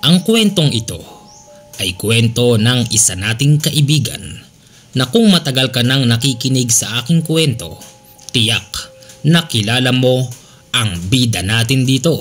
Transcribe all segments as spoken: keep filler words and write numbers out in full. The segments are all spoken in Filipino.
Ang kwentong ito ay kwento ng isa nating kaibigan na kung matagal ka nang nakikinig sa aking kwento, tiyak na kilala mo ang bida natin dito.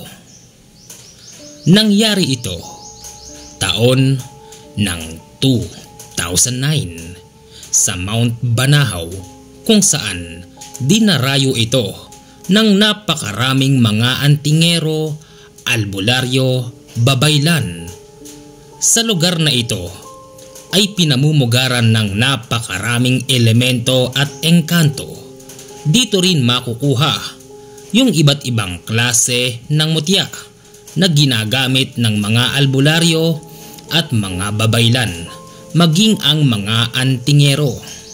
Nangyari ito taon ng two thousand nine sa Mount Banahaw, kung saan dinarayo ito ng napakaraming mga antingero, albularyo, babaylan. Sa lugar na ito ay pinamumugaran ng napakaraming elemento at engkanto. Dito rin makukuha yung iba't ibang klase ng mutya na ginagamit ng mga albularyo at mga babaylan, maging ang mga antingero.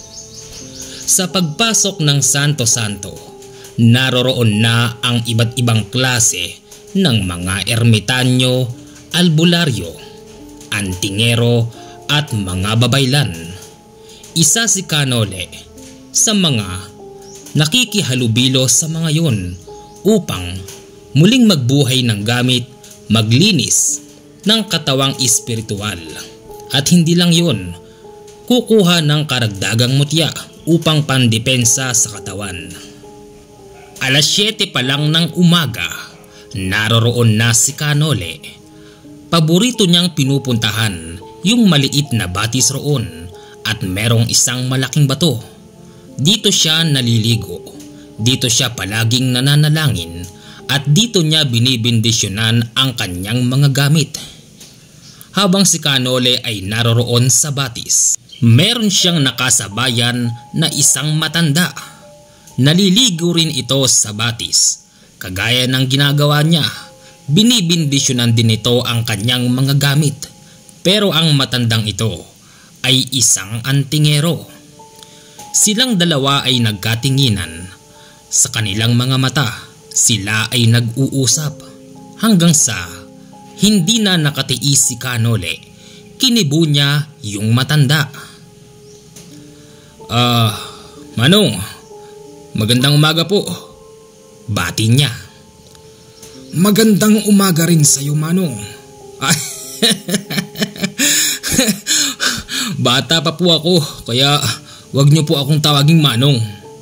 Sa pagpasok ng Santo Santo, naroroon na ang iba't ibang klase ng mga ermitanyo, albularyo, antingero at mga babaylan. Isa si Kanole sa mga nakikihalubilo sa mga yon upang muling magbuhay ng gamit maglinis ng katawang espiritual. At hindi lang yon, kukuha ng karagdagang mutya upang pandepensa sa katawan. Alas siyete pa lang ng umaga, naroroon na si Kanole. Paborito niyang pinupuntahan yung maliit na batis roon at merong isang malaking bato. Dito siya naliligo, dito siya palaging nananalangin at dito niya binibindisyonan ang kanyang mga gamit. Habang si Kanole ay naroroon sa batis, meron siyang nakasabayan na isang matanda. Naliligo rin ito sa batis. Kagaya ng ginagawa niya, binibindisyonan din ito ang kanyang mga gamit. Pero ang matandang ito ay isang antingero. Silang dalawa ay nagkatinginan. Sa kanilang mga mata, sila ay nag-uusap. Hanggang sa hindi na nakatiis si Kanole, kinibo niya yung matanda. Ah, uh, Manong, magandang umaga po. Bati niya. Magandang umaga rin sa iyo, Manong. Bata pa po ako, kaya wag niyo po akong tawaging Manong.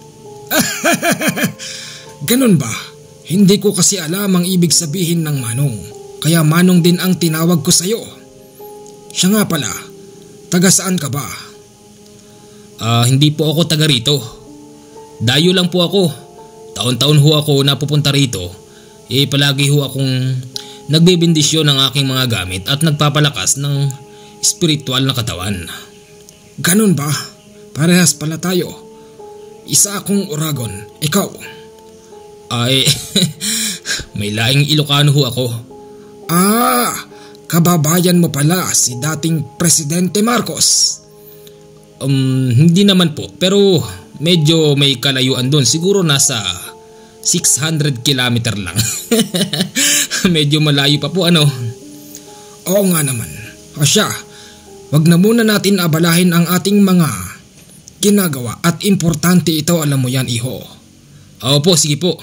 Ganun ba? Hindi ko kasi alam ang ibig sabihin ng Manong, kaya Manong din ang tinawag ko sa iyo. Siya nga pala, taga saan ka ba? Ah, uh, hindi po ako taga rito. Dayo lang po ako. Taon-taon ho ako napupunta rito. Eh palagi ho akong nagbibindisyon ng aking mga gamit at nagpapalakas ng espiritual na katawan. Ganun ba? Parehas pala tayo. Isa akong Oragon. Ikaw? Ay, may laing Ilocano ho ako. Ah, kababayan mo pala si dating Presidente Marcos. Um, hindi naman po, pero medyo may kalayuan doon. Siguro nasa six hundred kilometer lang. Medyo malayo pa po, ano? Oo nga naman. O siya, wag na muna natin abalahin ang ating mga ginagawa at importante ito, alam mo yan, iho. Opo, sige po.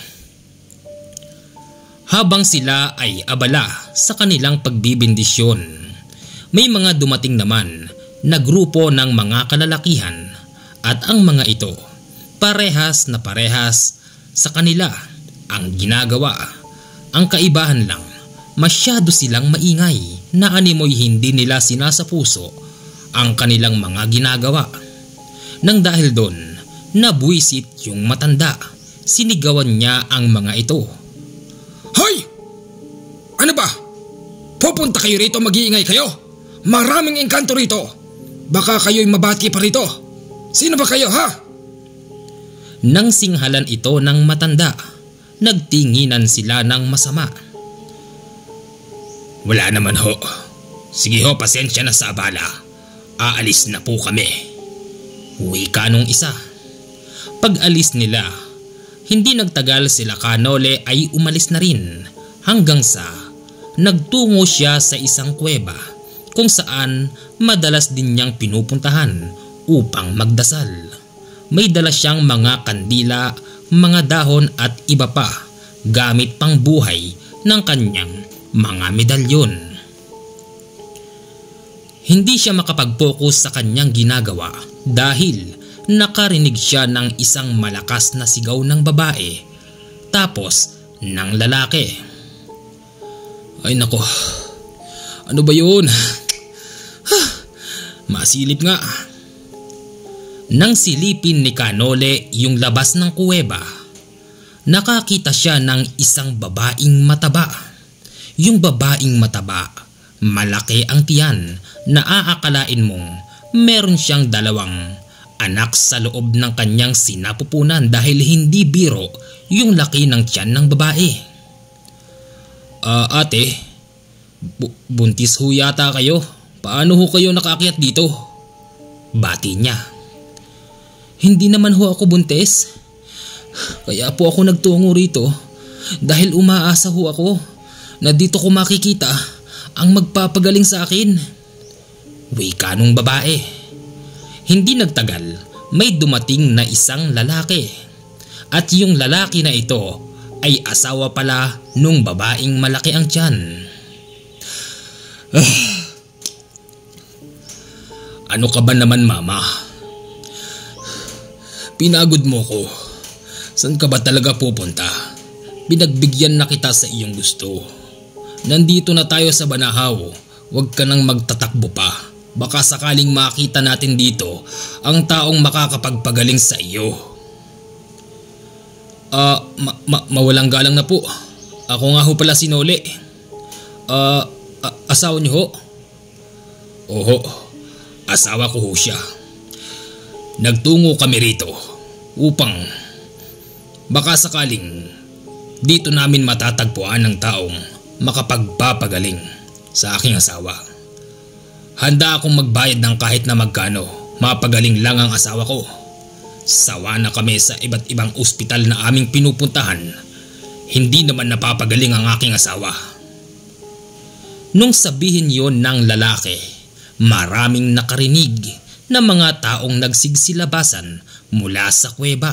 Habang sila ay abala sa kanilang pagbibindisyon, may mga dumating naman na grupo ng mga kalalakihan at ang mga ito parehas na parehas sa kanila ang ginagawa. Ang kaibahan lang, masyado silang maingay na animoy hindi nila sinasapuso ang kanilang mga ginagawa. Nang dahil doon, nabuisit yung matanda. Sinigawan niya ang mga ito. Hoy! Ano ba? Pupunta kayo rito, mag-iingay kayo? Maraming engkanto rito. Baka kayo'y mabati pa rito. Sino ba kayo, ha? Nang singhalan ito ng matanda, nagtinginan sila ng masama. Wala naman ho. Sige ho, pasensya na sa abala. Aalis na po kami. Wika nung isa. Pag-alis nila, hindi nagtagal sila Kanole ay umalis na rin hanggang sa nagtungo siya sa isang kuweba kung saan madalas din niyang pinupuntahan upang magdasal. May dala siyang mga kandila, mga dahon at iba pa gamit pang buhay ng kanyang mga medalyon. Hindi siya makapag-focus sa kanyang ginagawa dahil nakarinig siya ng isang malakas na sigaw ng babae tapos ng lalaki. Ay nako, ano ba yun? Masilip nga. Nang silipin ni Kanole yung labas ng kuweba, nakakita siya ng isang babaeng mataba. Yung babaeng mataba, malaki ang tiyan na aakalain mong meron siyang dalawang anak sa loob ng kanyang sinapupunan dahil hindi biro yung laki ng tiyan ng babae. Ah, ate, bu- buntis ho yata kayo. Paano ho kayo nakaakyat dito? Bati niya. Hindi naman ho ako buntis. Kaya po ako nagtungo rito dahil umaasa ho ako na dito ko makikita ang magpapagaling sa akin. Wika nung babae. Hindi nagtagal, may dumating na isang lalaki. At yung lalaki na ito ay asawa pala nung babaeng malaki ang tiyan. Ah. Ano ka ba naman, mama? Pinagod mo ko. Saan ka ba talaga pupunta? Pinagbigyan na kita sa iyong gusto. Nandito na tayo sa Banahaw. Huwag ka nang magtatakbo pa. Baka sakaling makita natin dito ang taong makakapagpagaling sa iyo. Ah, uh, ma- ma- mawalang galang na po. Ako nga ho pala si Nole. Ah, uh, asawa niyo ho? Oho, asawa ko ho siya. Nagtungo kami rito upang baka sakaling dito namin matatagpuan ng taong makapagpapagaling sa aking asawa. Handa akong magbayad ng kahit na magkano, mapagaling lang ang asawa ko. Sawa na kami sa iba't ibang ospital na aming pinupuntahan, hindi naman napapagaling ang aking asawa. Nung sabihin yon ng lalaki, maraming nakarinig na mga taong nagsigsilabasan mula sa kuweba.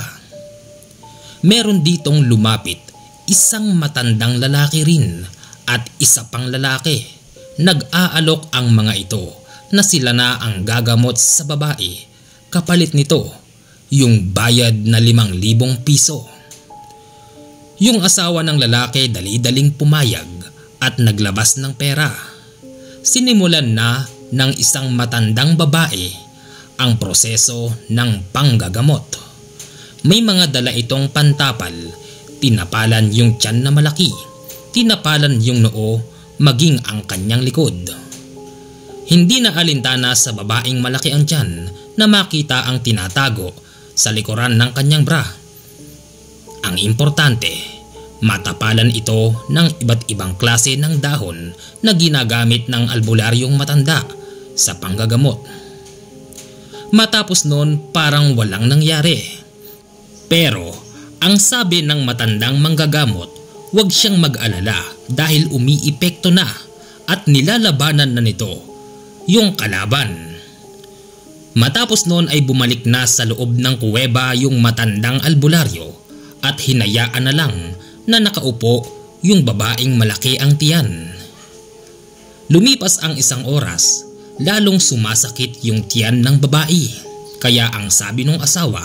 Meron ditong lumapit isang matandang lalaki rin at isa pang lalaki. Nag-aalok ang mga ito na sila na ang gagamot sa babae. Kapalit nito, yung bayad na limang libong piso. Yung asawa ng lalaki dali-daling pumayag at naglabas ng pera. Sinimulan na ng isang matandang babae ang proseso ng panggagamot. May mga dala itong pantapal, tinapalan yung tiyan na malaki, tinapalan yung noo, maging ang kanyang likod. Hindi na alintana sa babaeng malaki ang tiyan na makita ang tinatago sa likuran ng kanyang bra. Ang importante, matapalan ito ng iba't ibang klase ng dahon na ginagamit ng albularyong matanda sa panggagamot. Matapos noon parang walang nangyari. Pero ang sabi ng matandang manggagamot, huwag siyang mag-alala dahil umiipekto na at nilalabanan na nito yung kalaban. Matapos noon ay bumalik na sa loob ng kuweba yung matandang albularyo at hinayaan na lang na nakaupo yung babaeng malaki ang tiyan. Lumipas ang isang oras, lalong sumasakit yung tiyan ng babae. Kaya ang sabi ng asawa,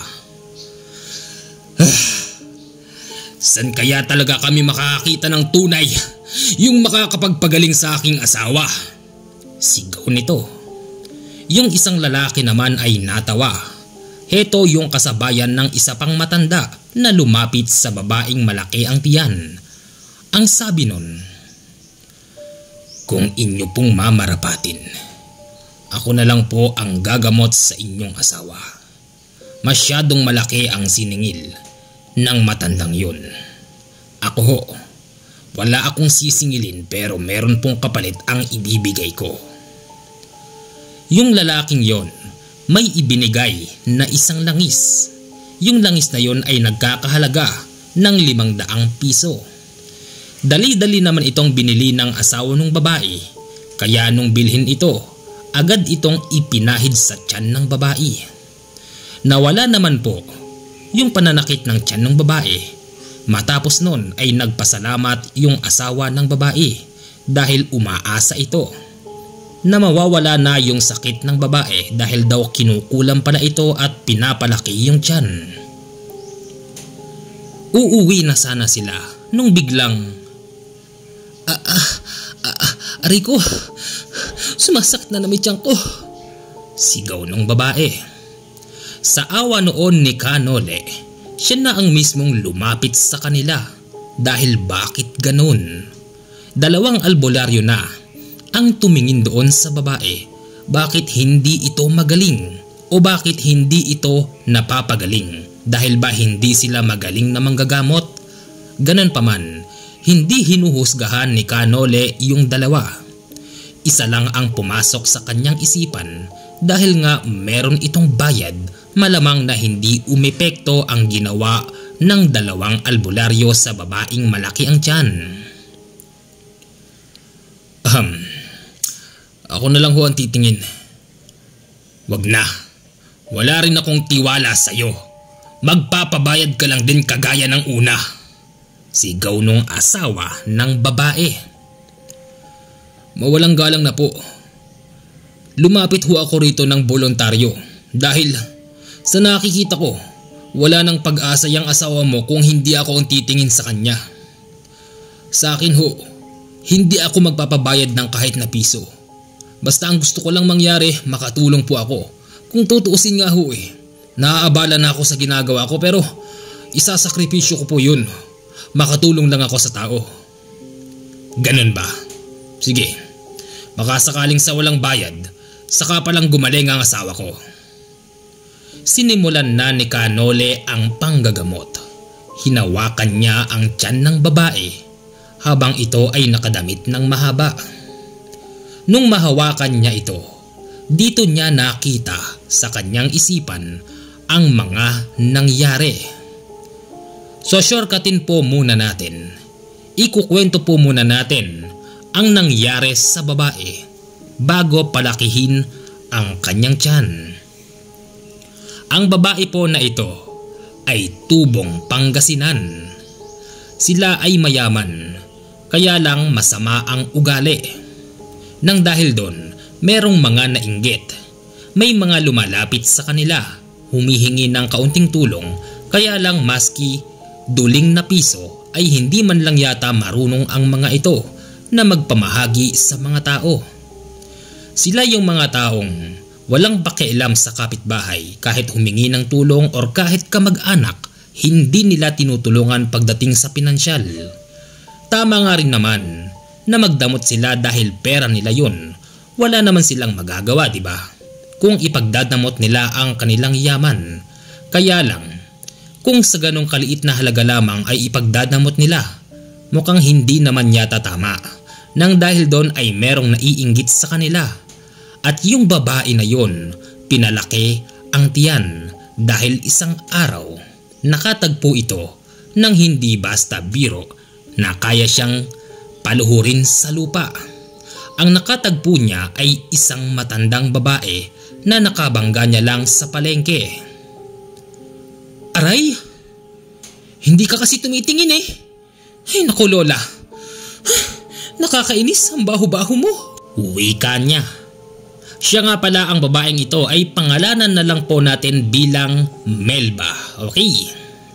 ah, saan kaya talaga kami makakita ng tunay yung makakapagpagaling sa aking asawa? Sigaw nito. Yung isang lalaki naman ay natawa. Heto yung kasabayan ng isa pang matanda na lumapit sa babaeng malaki ang tiyan. Ang sabi nun, kung inyo pong mamarapatin, ako na lang po ang gagamot sa inyong asawa. Masyadong malaki ang siningil ng matandang yun. Ako ho, wala akong sisingilin pero meron pong kapalit ang ibibigay ko. Yung lalaking yon may ibinigay na isang langis. Yung langis na yon ay nagkakahalaga ng limang daang piso. Dali-dali naman itong binili ng asawa ng babae. Kaya nung bilhin ito, agad itong ipinahid sa tiyan ng babae. Nawala naman po yung pananakit ng tiyan ng babae. Matapos nun ay nagpasalamat yung asawa ng babae dahil umaasa ito. na mawawala na yung sakit ng babae dahil daw kinukulam pala ito at pinapalaki yung tiyan. Uuwi na sana sila nung biglang Ah, ah, ah, ah, aray ko, sumasakit na naman tiyan ko, sigaw ng babae. Sa awa noon ni Kanole, siya na ang mismong lumapit sa kanila dahil bakit ganun? Dalawang albularyo na ang tumingin doon sa babae. Bakit hindi ito magaling o bakit hindi ito napapagaling? Dahil ba hindi sila magaling na manggagamot? Ganon pa man, hindi hinuhusgahan ni Kanole yung dalawa. Isa lang ang pumasok sa kanyang isipan dahil nga meron itong bayad, malamang na hindi umepekto ang ginawa ng dalawang albularyo sa babaeng malaki ang tiyan. Ahem, ako na lang ho ang titingin. Wag na, wala rin akong tiwala sa'yo. Magpapabayad ka lang din kagaya ng una, sigaw nung asawa ng babae. Mawalang galang na po. Lumapit ho ako rito ng voluntaryo dahil sa nakikita ko, wala nang pag-asa yung asawa mo kung hindi ako ang titingin sa kanya. Sa akin ho, hindi ako magpapabayad ng kahit na piso. Basta ang gusto ko lang mangyari, makatulong po ako. Kung tutuusin nga ho eh, naaabala na ako sa ginagawa ko pero isasakripisyo ko po yun. Makatulong lang ako sa tao. Ganun ba? Sige, baka sakaling sa walang bayad, saka palang gumaling ang asawa ko. Sinimulan na ni Kanole ang panggagamot. Hinawakan niya ang tiyan ng babae habang ito ay nakadamit ng mahaba. Nung mahawakan niya ito, dito niya nakita sa kanyang isipan ang mga nangyari. So shortcutin po muna natin. Ikukwento po muna natin ang nangyari sa babae bago palakihin ang kanyang tiyan. Ang babae po na ito ay tubong Pangasinan. Sila ay mayaman, kaya lang masama ang ugali. Nang dahil doon, merong mga nainggit. May mga lumalapit sa kanila, humihingi ng kaunting tulong, kaya lang maski duling na piso ay hindi man lang yata marunong ang mga ito na magpamahagi sa mga tao. Sila yung mga taong walang pakialam sa kapitbahay kahit humingi ng tulong or kahit kamag-anak, hindi nila tinutulungan pagdating sa pinansyal. Tama nga rin naman na magdamot sila dahil pera nila yun. Wala naman silang magagawa, di ba? Kung ipagdadamot nila ang kanilang yaman. Kaya lang, kung sa ganong kaliit na halaga lamang ay ipagdadamot nila, mukhang hindi naman yata tama. Nang dahil doon ay merong naiinggit sa kanila. At yung babae na yun, pinalaki ang tiyan dahil isang araw nakatagpo ito ng hindi basta biro na kaya siyang paluhurin sa lupa. Ang nakatagpo niya ay isang matandang babae na nakabangga niya lang sa palengke. Aray, hindi ka kasi tumitingin eh. Ay naku lola, nakakainis ang baho-baho mo. Wika niya. Siya nga pala ang babaeng ito ay pangalanan na lang po natin bilang Melba, okay?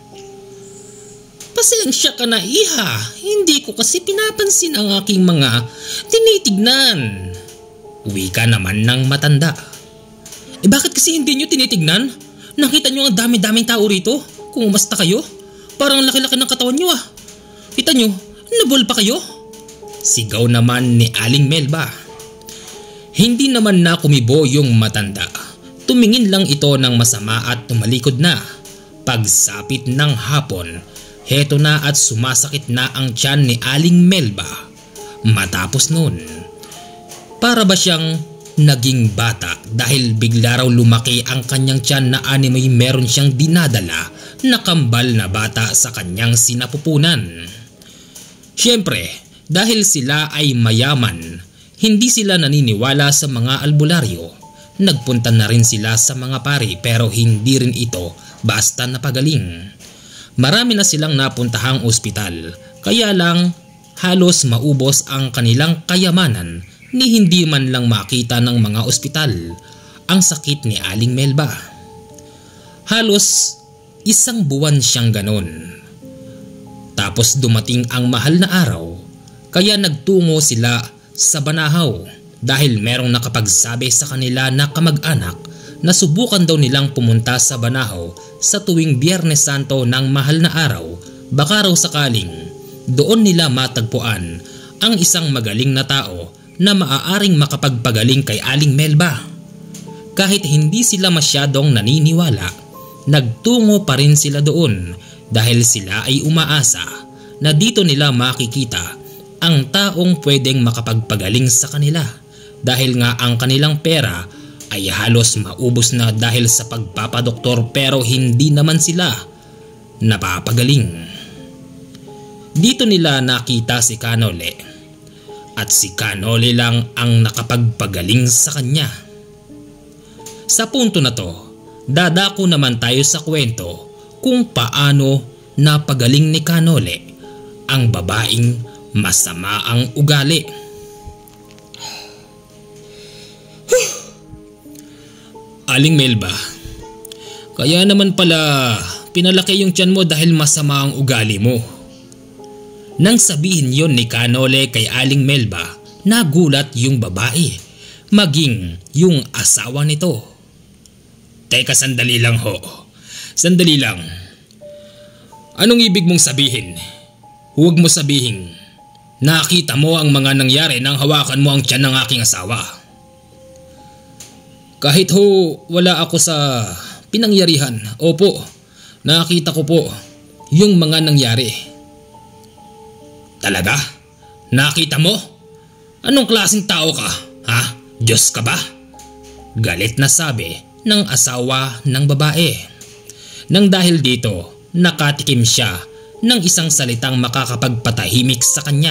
Pasensya ka na iha, hindi ko kasi pinapansin ang aking mga tinitignan. Wika naman ng matanda. Eh bakit kasi hindi nyo tinitignan? Nakita nyo ang dami-daming tao rito? Kung umasta kayo, parang laki-laki ng katawan nyo ah. Kita nyo, nabol pa kayo? Sigaw naman ni Aling Melba. Hindi naman na kumibo yung matanda. Tumingin lang ito ng masama at tumalikod na. Pagsapit ng hapon, heto na at sumasakit na ang tiyan ni Aling Melba. Matapos nun, para ba siyang naging bata dahil bigla raw lumaki ang kanyang tiyan na animoy meron siyang dinadala na kambal na bata sa kanyang sinapupunan. Siyempre, dahil sila ay mayaman, hindi sila naniniwala sa mga albularyo. Nagpunta na rin sila sa mga pari pero hindi rin ito basta napagaling. Marami na silang napuntahang ospital, kaya lang halos maubos ang kanilang kayamanan ni hindi man lang makita ng mga ospital ang sakit ni Aling Melba. Halos isang buwan siyang ganon. Tapos dumating ang mahal na araw, kaya nagtungo sila sa Banahaw dahil merong nakapagsabi sa kanila na kamag-anak na subukan daw nilang pumunta sa Banahaw sa tuwing Biyernes Santo ng mahal na araw, baka raw sakaling doon nila matagpuan ang isang magaling na tao na maaaring makapagpagaling kay Aling Melba. Kahit hindi sila masyadong naniniwala, nagtungo pa rin sila doon dahil sila ay umaasa na dito nila makikita ang taong pwedeng makapagpagaling sa kanila dahil nga ang kanilang pera ay halos maubos na dahil sa pagpapadoktor pero hindi naman sila napapagaling. Dito nila nakita si Kanole at si Kanole lang ang nakapagpagaling sa kanya. Sa punto na to, dadako naman tayo sa kwento kung paano napagaling ni Kanole ang babaeng masama ang ugali. Aling Melba, kaya naman pala pinalaki yung tiyan mo dahil masama ang ugali mo. Nang sabihin yon ni Kanole kay Aling Melba, nagulat yung babae, maging yung asawa nito. Teka, sandali lang ho. Sandali lang. Anong ibig mong sabihin? Huwag mo sabihin nakita mo ang mga nangyari nang hawakan mo ang tiyan ng aking asawa. Kahit ho wala ako sa pinangyarihan, opo, nakita ko po yung mga nangyari. Talaga? Nakita mo? Anong klaseng tao ka? Ha? Diyos ka ba? Galit na sabi ng asawa ng babae. Nang dahil dito, nakatikim siya ng isang salitang makakapagpatahimik sa kanya.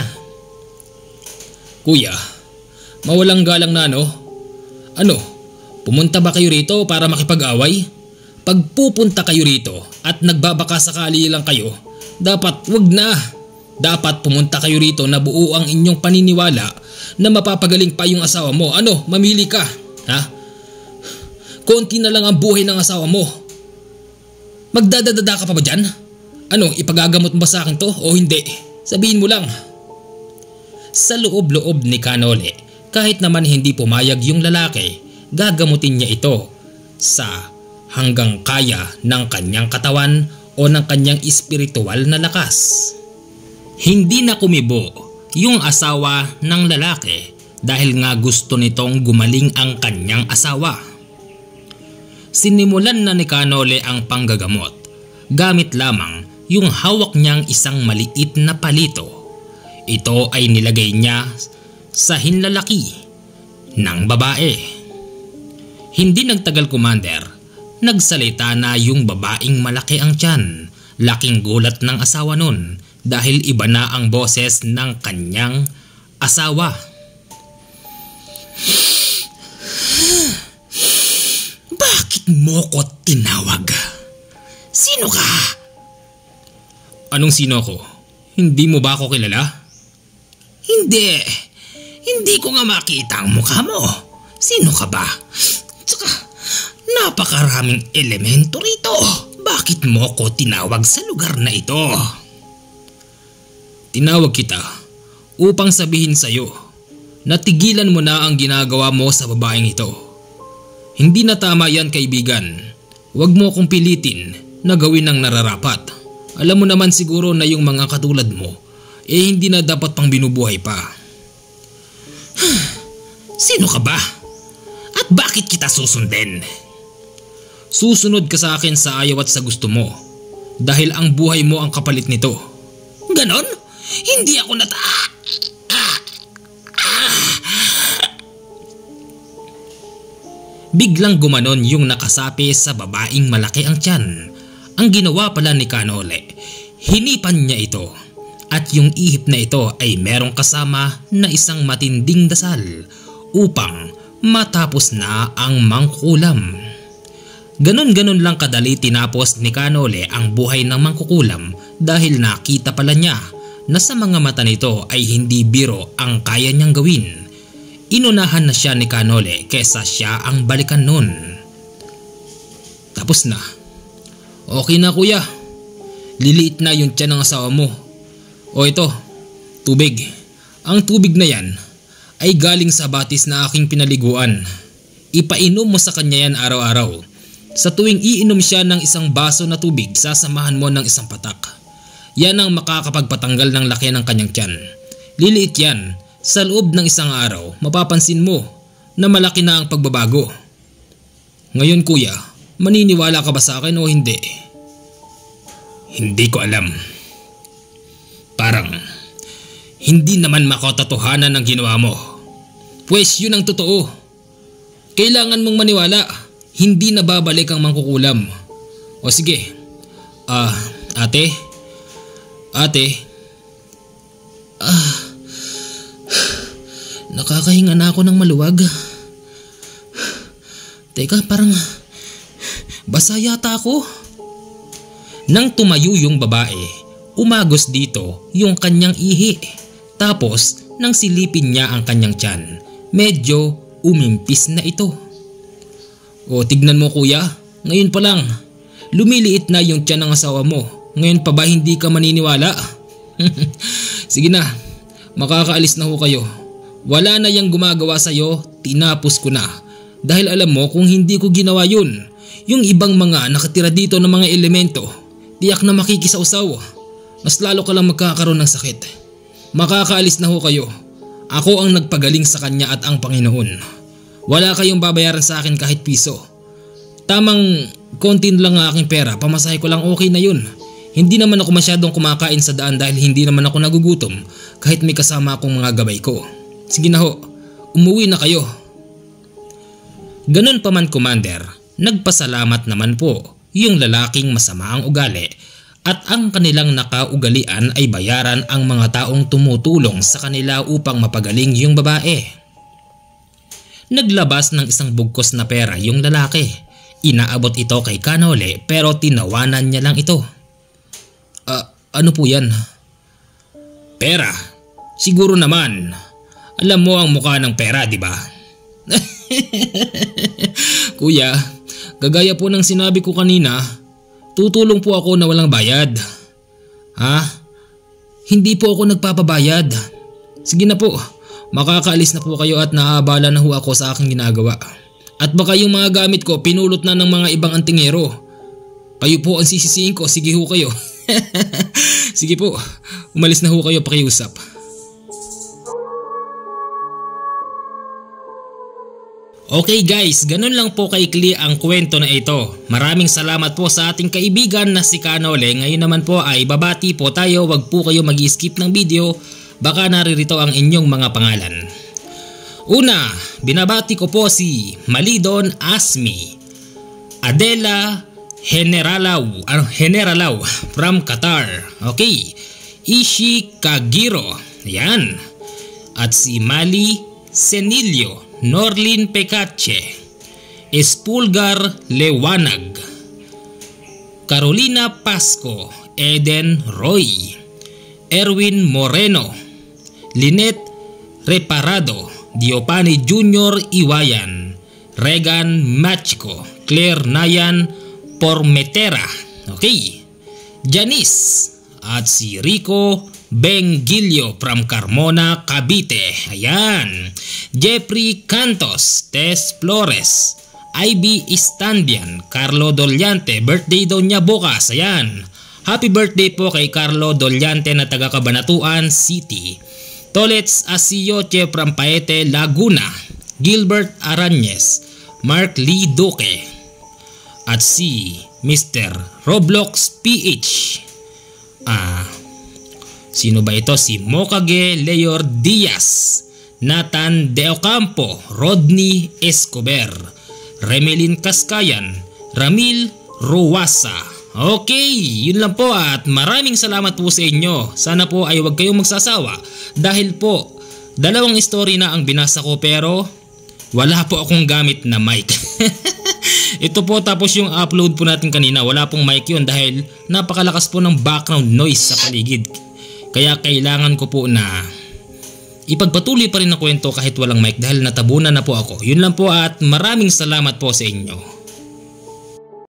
Kuya, mawalang galang na no? Ano, pumunta ba kayo rito para makipag-away? Pag pupunta kayo rito at nagbabaka sakali lang kayo, dapat wag na. Dapat pumunta kayo rito na buo ang inyong paniniwala na mapapagaling pa yung asawa mo. Ano, mamili ka, ha? Konti na lang ang buhay ng asawa mo. Magdadadada ka pa ba dyan? Ano, ipagagamot mo ba sa akin to o hindi? Sabihin mo lang. Sa loob-loob ni Kanole, kahit naman hindi pumayag yung lalaki, gagamutin niya ito sa hanggang kaya ng kanyang katawan o ng kanyang espiritual na lakas. Hindi na kumibo yung asawa ng lalaki dahil nga gusto nitong gumaling ang kanyang asawa. Sinimulan na ni Kanole ang panggagamot gamit lamang yung hawak niyang isang maliit na palito. Ito ay nilagay niya sa hinlalaki ng babae. Hindi nagtagal, Commander, nagsalita na yung babaeng malaki ang tiyan. Laking gulat ng asawa nun dahil iba na ang boses ng kanyang asawa. Bakit mo ko tinawag? Sino ka? Anong sino ko? Hindi mo ba ako kilala? Hindi. Hindi ko nga makita ang mukha mo. Sino ka ba? Tsaka, napakaraming elemento rito. Bakit mo ko tinawag sa lugar na ito? Tinawag kita upang sabihin sa'yo na tigilan mo na ang ginagawa mo sa babaeng ito. Hindi na tama yan, kaibigan. Huwag mo akong pilitin na gawin ang nararapat. Alam mo naman siguro na yung mga katulad mo eh hindi na dapat pang binubuhay pa. Sino ka ba? At bakit kita susundin? Susunod ka sa akin sa ayaw at sa gusto mo dahil ang buhay mo ang kapalit nito. Ganon? Hindi ako nata... Biglang gumanon yung nakasapi sa babaeng malaki ang tiyan. Ang ginawa pala ni Kanole, hinipan niya ito at yung ihip na ito ay merong kasama na isang matinding dasal upang matapos na ang mangkukulam. Ganon-ganon lang kadali tinapos ni Kanole ang buhay ng mangkukulam dahil nakita pala niya na sa mga mata nito ay hindi biro ang kaya niyang gawin. inunahan na siya ni Kanole kesa siya ang balikan nun. Tapos na. Okay na kuya. Liliit na yung tiyan ng asawa mo. O ito, tubig. Ang tubig na yan ay galing sa batis na aking pinaliguan. Ipainom mo sa kanya yan araw-araw. Sa tuwing iinom siya ng isang baso na tubig, sasamahan mo ng isang patak. Yan ang makakapagpatanggal ng laki ng kanyang tiyan. Liliit yan. Sa loob ng isang araw, mapapansin mo na malaki na ang pagbabago. Ngayon kuya, maniniwala ka ba sa akin o hindi? Hindi ko alam. Parang hindi naman makatotohanan ang ginawa mo. Pwes yun ang totoo. Kailangan mong maniwala. Hindi na babalik ang mangkukulam. O sige. Ah, uh, ate? Ate? Ah... Nakakahinga na ako ng maluwag. Teka, parang basa yata ako. Nang tumayo yung babae, umagos dito yung kanyang ihi. Tapos, nang silipin niya ang kanyang tiyan, medyo umimpis na ito. O tignan mo kuya, ngayon pa lang, lumiliit na yung tiyan ng asawa mo. Ngayon pa ba hindi ka maniniwala? Sige na, makakaalis na ho kayo. Wala na yang gumagawa sa'yo, tinapos ko na. Dahil alam mo kung hindi ko ginawa yun, yung ibang mga nakatira dito ng mga elemento, tiyak na makikisausaw. Mas lalo ka lang magkakaroon ng sakit. Makakaalis na ho kayo. Ako ang nagpagaling sa kanya at ang Panginoon. Wala kayong babayaran sa akin kahit piso. Tamang konti lang ang aking pera, pamasahe ko lang okay na yun. Hindi naman ako masyadong kumakain sa daan dahil hindi naman ako nagugutom kahit may kasama akong mga gabay ko. Sige na ho, umuwi na kayo. Ganun pa man Commander, nagpasalamat naman po yung lalaking masama ang ugali at ang kanilang nakaugalian ay bayaran ang mga taong tumutulong sa kanila upang mapagaling yung babae. Naglabas ng isang bugkos na pera yung lalaki. Inaabot ito kay Kanole pero tinawanan niya lang ito. Uh, ano po yan? Pera? Siguro naman. Alam mo ang mukha ng pera, di ba? Kuya, kagaya po ng sinabi ko kanina, tutulong po ako na walang bayad. Ha? Hindi po ako nagpapabayad. Sige na po, makakaalis na po kayo at naaabala na ho ako sa aking ginagawa. At baka yung mga gamit ko pinulot na ng mga ibang antingero. Kayo po ang sisisihin ko, sige ho kayo. Sige po, umalis na ho kayo pakiusap. Okay guys, ganun lang po kaikli ang kwento na ito. Maraming salamat po sa ating kaibigan na si Kanole. Ngayon naman po ay babati po tayo. Wag po kayo mag-skip ng video. Baka naririto ang inyong mga pangalan. Una, binabati ko po si Malidon Asmi, Adela Generalaw, uh, Generalaw from Qatar. Okay, Ishi Kagiro. Yan. At si Mali Senilio, Norlin Pecache, Espulgar Lewanag, Carolina Pasco, Eden Roy, Erwin Moreno, Linet Reparado, Diopani Junior Iwayan, Regan Machiko, Claire Nayan Pormetera, okay, Janice at si Rico Bengilio from Carmona, Cavite. Ayan. Jeffrey Cantos, Tess Flores, Ivy Istandian, Carlo Dolyante. Birthday daw niya bukas. Ayan. Happy birthday po kay Carlo Dolyante na taga Cabanatuan City. Tolets Asioche from Paete, Laguna. Gilbert Arañez, Mark Lee Duque. At si Mister Roblox P H. Ah... Sino ba ito? Si Mokage Leor Diaz, Nathan De Ocampo, Rodney Escobar, Remelin Kaskayan, Ramil Ruwasa. Okay, yun lang po at maraming salamat po sa inyo. Sana po ay huwag kayong magsasawa dahil po dalawang story na ang binasa ko pero wala po akong gamit na mic. Ito po tapos yung upload po natin kanina wala pong mic yun dahil napakalakas po ng background noise sa paligid. Kaya kailangan ko po na ipagpatuloy pa rin ang kwento kahit walang mic dahil natabunan na po ako. Yun lang po at maraming salamat po sa inyo.